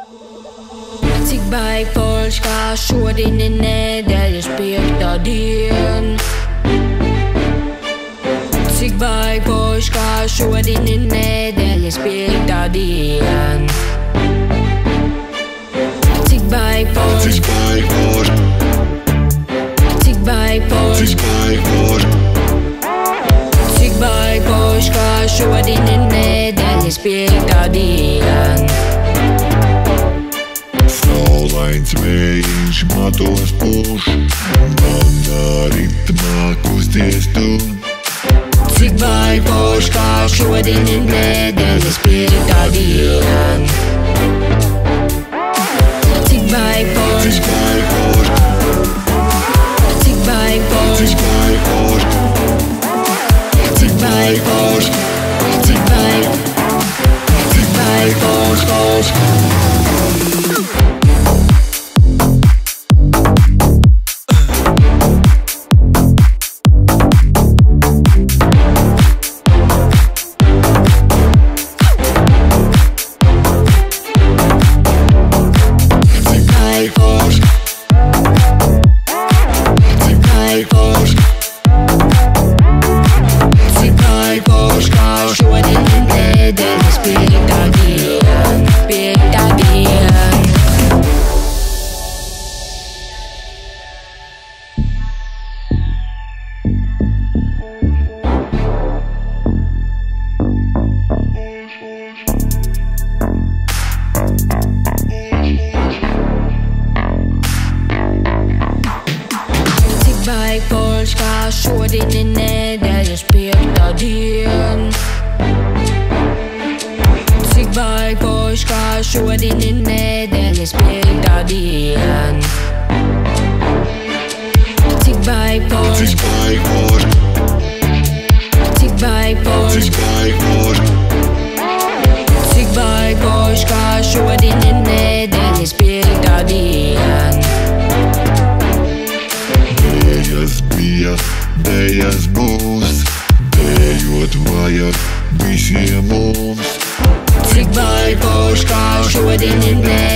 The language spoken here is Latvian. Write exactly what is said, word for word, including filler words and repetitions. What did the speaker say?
Cik baigi forši, kā šodien ir nedēļas piektā diena. Cik baigi forši, kā šodien ir nedēļas piektā diena. Cik baigi forši, Cik baigi forši, cik baigi forši, cik baigi forši, cik baigi forši, kā šodien ir nedēļas piektā diena. saulains vējiņš matos pūš, manā ritmā kusties tu. Cik baigi forši, kā šodien ir nedēļas piektā diena. Cik baigi forši, Cik baigi forši, cik baigi forši, cik baigi forši, cik baigi forši, cik baigi, cik baigi forši, forši. Šodien ir nedēļas piektā diena. Cik baigi forši, cik baigi forši, cik baigi forši, cik baigi forši, cik baigi forši, kā šodien ir nedēļas piektā diena. Dējas bija, dējas būs, dējot vajag visiem mums. Cik baigi forši, kā šodien ir nedēļas